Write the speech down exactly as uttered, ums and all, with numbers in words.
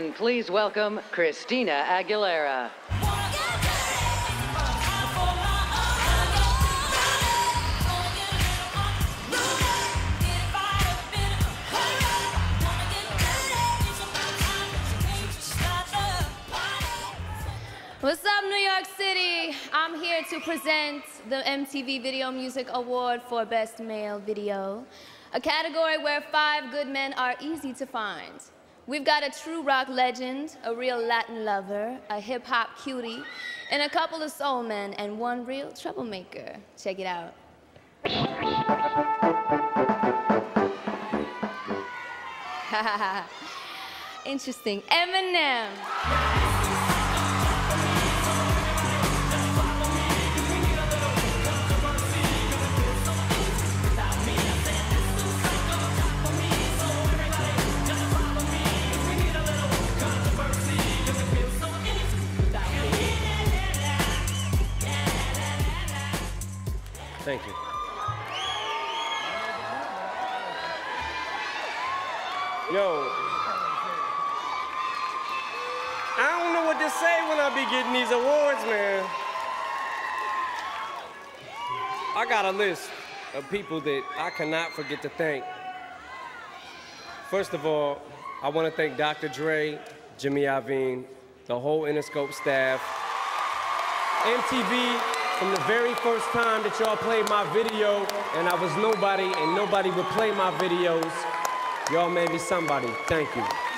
And please welcome Christina Aguilera. What's up, New York City? I'm here to present the M T V Video Music Award for Best Male Video, a category where five good men are easy to find. We've got a true rock legend, a real Latin lover, a hip-hop cutie, and a couple of soul men, and one real troublemaker. Check it out. Interesting. Eminem. Thank you. Yo, I don't know what to say when I be getting these awards, man. I got a list of people that I cannot forget to thank. First of all, I want to thank Doctor Dre, Jimmy Iovine, the whole Interscope staff, M T V. From the very first time that y'all played my video and I was nobody and nobody would play my videos, y'all made me somebody. Thank you.